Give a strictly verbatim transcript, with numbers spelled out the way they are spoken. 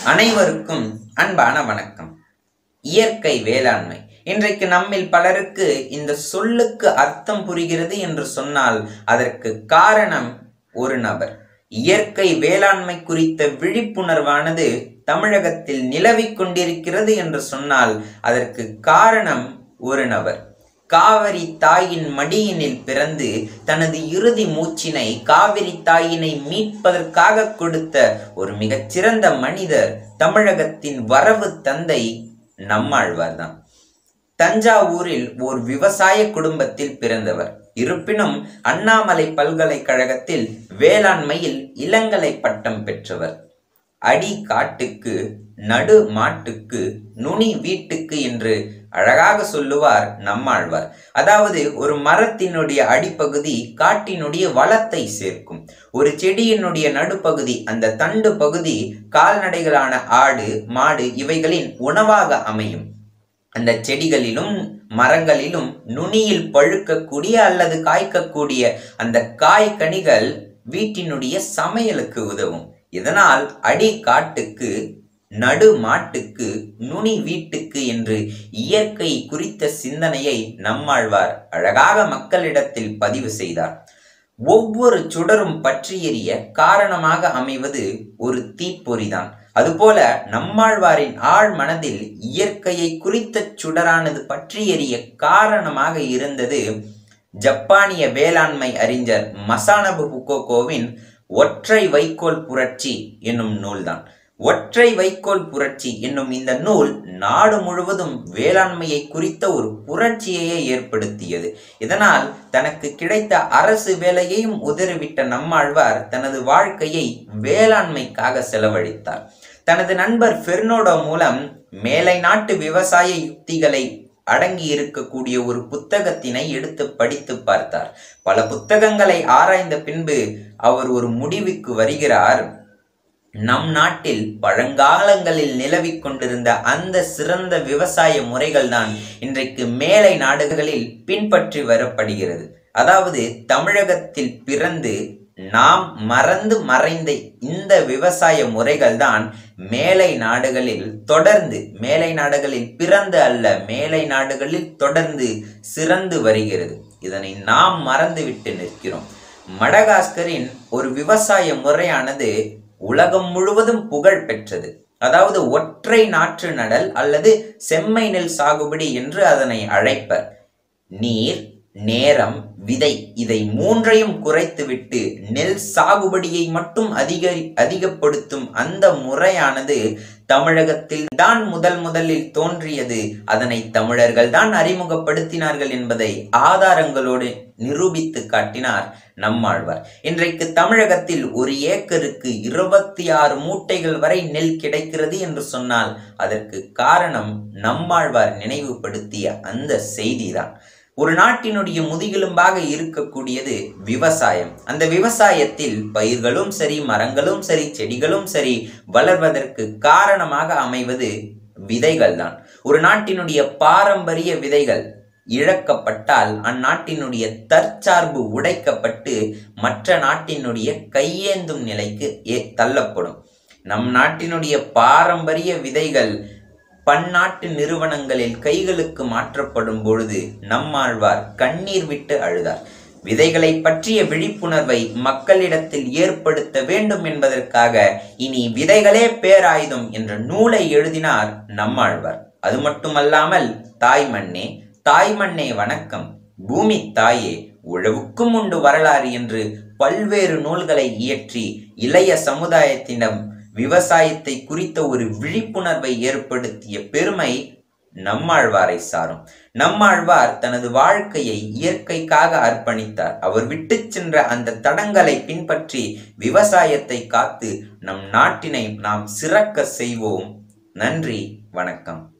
அனைவருக்கும் அன்பான வணக்கம். இயற்கை வேளாண்மை. இன்றைக்கு நம்மில் பலருக்கு இந்த சொல்லுக்கு அர்த்தம் புரிகிறது என்று சொன்னால் அதற்கு காரணம் ஒரு நபர். இயற்கை வேளாண்மை குறித்த விழிப்புணர்வானது தமிழகத்தில் நிலவிக் கொண்டிருக்கிறது என்று சொன்னால் அதற்கு காரணம் ஒரு நபர். காவிரி தாயின் மடியினில் பிறந்து தனது இறுதி மூச்சினை காவிரி தாயினை மீட்பதற்காக கொடுத்த ஒரு மிகச்சிறந்த மனிதர் தமிழகத்தின் வரவு தந்தை நம்மாழ்வார் தான். தஞ்சாவூரில் ஓர் விவசாய குடும்பத்தில் பிறந்தவர். இருப்பினும் அண்ணாமலை பல்கலைக்கழகத்தில் வேளாண்மையில் இளங்கலை பட்டம் பெற்றவர். அடி காட்டுக்கு நடு மாட்டுக்கு நுனி வீட்டுக்கு என்று அழகாக சொல்லுவார் நம்மாழ்வார். அதாவது ஒரு மரத்தினுடைய அடிப்பகுதி காட்டினுடைய வளத்தை சேர்க்கும். ஒரு செடியினுடைய நடுப்பகுதி அந்த தண்டு பகுதி கால்நடைகளான ஆடு மாடு இவைகளின் உணவாக அமையும். அந்த செடிகளிலும் மரங்களிலும் நுனியில் பழுக்கக்கூடிய அல்லது காய்க்கக்கூடிய அந்த காய்கனிகள் வீட்டினுடைய சமையலுக்கு உதவும். இதனால் அடி காட்டுக்கு நடு மாட்டுக்கு நுனி வீட்டுக்கு என்று இயற்கை குறித்த சிந்தனையை நம்மாழ்வார் அழகாக மக்களிடத்தில் பதிவு செய்தார். ஒவ்வொரு சுடரும் பற்றி எரிய காரணமாக அமைவது ஒரு தீப்பொறிதான். அதுபோல நம்மாழ்வாரின் ஆழ் மனதில் இயற்கையை குறித்த சுடரானது பற்றி எரிய காரணமாக இருந்தது ஜப்பானிய வேளாண்மை அறிஞர் மசானபு புகோகோவின் ஒற்றை வைக்கோல் புரட்சி என்னும் நூல்தான். ஒற்றை வைக்கோல் புரட்சி என்னும் இந்த நூல் நாடு முழுவதும் வேளாண்மையை குறித்த ஒரு புரட்சியையே ஏற்படுத்தியது. இதனால் தனக்கு கிடைத்த அரசு வேலையையும் உதறிவிட்ட நம்மாழ்வார் தனது வாழ்க்கையை வேளாண்மைக்காக செலவழித்தார். தனது நண்பர் பெர்னோடோ மூலம் மேலை நாட்டு விவசாய யுக்திகளை அடங்கி இருக்கக்கூடிய ஒரு புத்தகத்தினை எடுத்து படித்து பார்த்தார். பல புத்தகங்களை ஆராய்ந்த பின்பு அவர் ஒரு முடிவுக்கு வருகிறார். நம் நாட்டில் பழங்காலங்களில் நிலவிக் கொண்டிருந்த அந்த சிறந்த விவசாய முறைகள் தான் இன்றைக்கு மேலை நாடுகளில் பின்பற்றி வரப்படுகிறது. அதாவது தமிழகத்தில் பிறந்து நாம் மறந்து மறைந்த இந்த விவசாய முறைகள் தான் மேலை நாடுகளில் தொடர்ந்து மேலை நாடுகளில் பிறந்து அல்ல மேலை நாடுகளில் தொடர்ந்து சிறந்து வருகிறது. இதனை நாம் மறந்துவிட்டு நிற்கிறோம். மடகாஸ்கரின் ஒரு விவசாய முறையானது உலகம் முழுவதும் புகழ் பெற்றது. அதாவது ஒற்றை நாற்று நடல் அல்லது செம்மை நெல் சாகுபடி என்று அதனை அழைப்பர். நீர், நேரம், விதை இதை மூன்றையும் குறைத்துவிட்டு நெல் சாகுபடியை மட்டும் அதிக அதிகப்படுத்தும் அந்த முறையானது தமிழகத்தில் தான் முதல் முதலில் தோன்றியது. அதனை தமிழர்கள் தான் அறிமுகப்படுத்தினார்கள் என்பதை ஆதாரங்களோடு நிரூபித்து காட்டினார் நம்மாழ்வார். இன்றைக்கு தமிழகத்தில் ஒரு ஏக்கருக்கு இருபத்தி ஆறு மூட்டைகள் வரை நெல் கிடைக்கிறது என்று சொன்னால் அதற்கு காரணம் நம்மாழ்வார் நினைவுபடுத்திய அந்த செய்திதான். ஒரு நாட்டினுடைய முதுகெலும்பாக இருக்கக்கூடியது விவசாயம். அந்த விவசாயத்தில் பயிர்களும் சரி மரங்களும் சரி செடிகளும் சரி வளர்வதற்கு காரணமாக அமைவது விதைகள் தான். ஒரு நாட்டினுடைய பாரம்பரிய விதைகள் இழக்கப்பட்டால் அந்நாட்டினுடைய தற்சார்பு உடைக்கப்பட்டு மற்ற நாட்டினுடைய கையேந்தும் நிலைக்கு தள்ளப்படும். நம் நாட்டினுடைய பாரம்பரிய விதைகள் பன்னாட்டு நிறுவனங்களில் கைகளுக்கு மாற்றப்படும் பொழுது நம்மாழ்வார் கண்ணீர் விட்டு அழுதார். விதைகளை பற்றிய விழிப்புணர்வை மக்களிடத்தில் ஏற்படுத்த வேண்டும் என்பதற்காக இனி விதைகளே பேராயுதம் என்ற நூலை எழுதினார் நம்மாழ்வார். அது மட்டுமல்லாமல் தாய் மண்ணே தாய் மண்ணே வணக்கம், பூமி தாயே உழவுக்கும் உண்டு வரலாறு என்று பல்வேறு நூல்களை இயற்றி இளைய சமுதாயத்திடம் விவசாயத்தை குறித்த ஒரு விழிப்புணர்வை ஏற்படுத்திய பெருமை நம்மாழ்வாரை சாரும். நம்மாழ்வார் தனது வாழ்க்கையை இயற்கைக்காக அர்ப்பணித்தார். அவர் விட்டு சென்ற அந்த தடங்களை பின்பற்றி விவசாயத்தை காத்து நம் நாட்டினை நாம் சிறக்க செய்வோம். நன்றி, வணக்கம்.